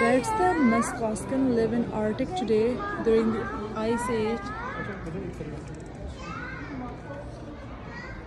Rats the muscascan live in Arctic today during the Ice Age.